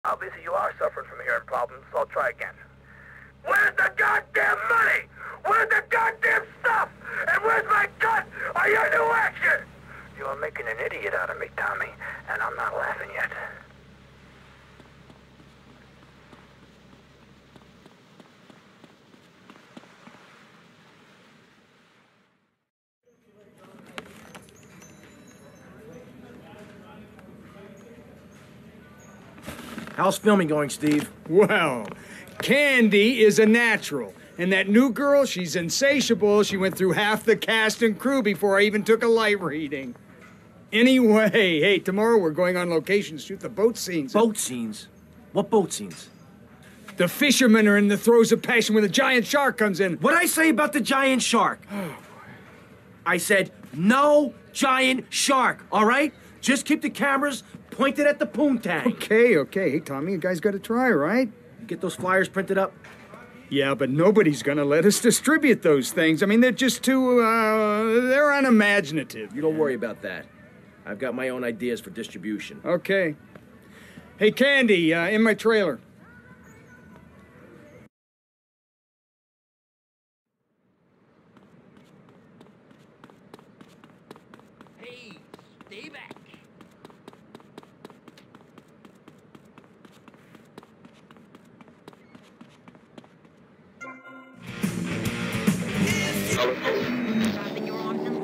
Obviously you are suffering from hearing problems, so I'll try again. Where's the goddamn money? Where's the goddamn stuff? And where's my cut? Are you new action? You are making an idiot out of me, Tommy, and I'm not laughing yet. How's filming going, Steve? Well, Candy is a natural. And that new girl, she's insatiable. She went through half the cast and crew before I even took a light reading. Anyway, hey, tomorrow we're going on location to shoot the boat scenes. Boat scenes? What boat scenes? The fishermen are in the throes of passion when the giant shark comes in. What'd I say about the giant shark? I said, no giant shark, all right? Just keep the cameras pointed at the poontang. Okay. Hey, Tommy, you guys gotta try, right? Get those flyers printed up? Yeah, but nobody's gonna let us distribute those things. I mean, they're just too, they're unimaginative. You don't worry about that. I've got my own ideas for distribution. Okay. Hey, Candy, in my trailer. Hey, stay back. Dropping your arm now?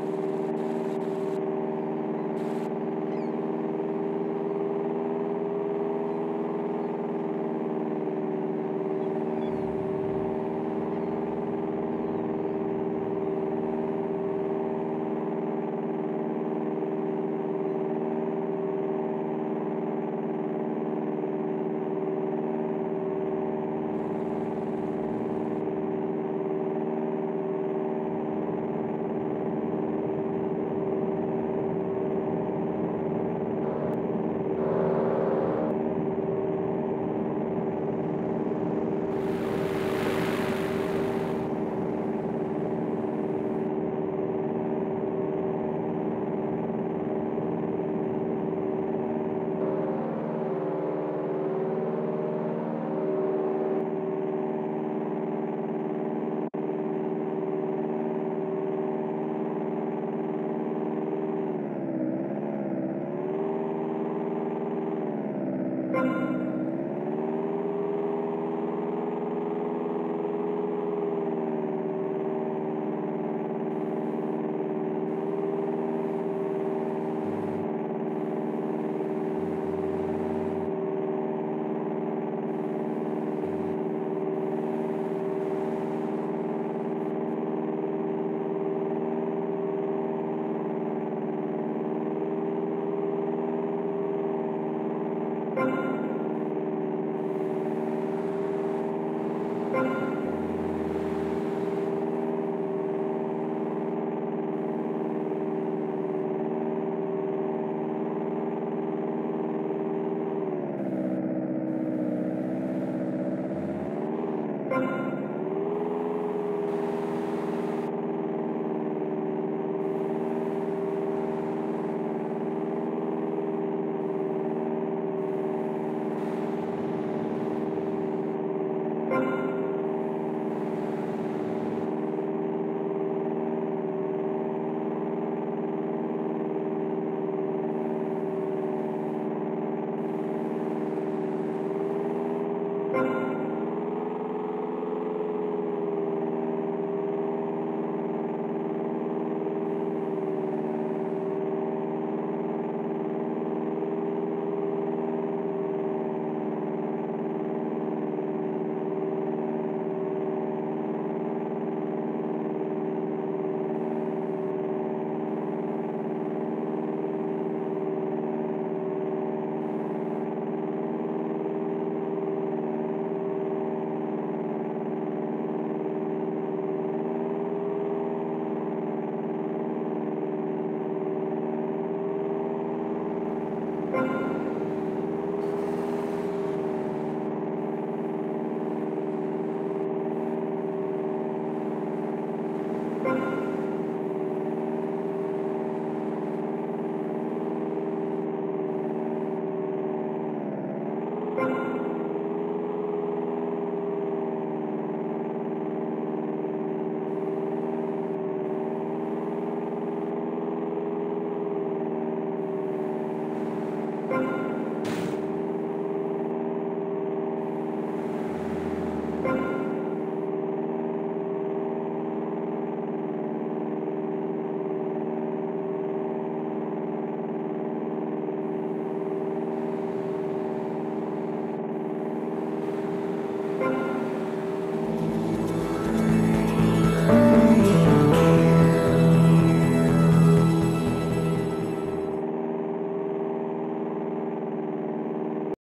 Bye.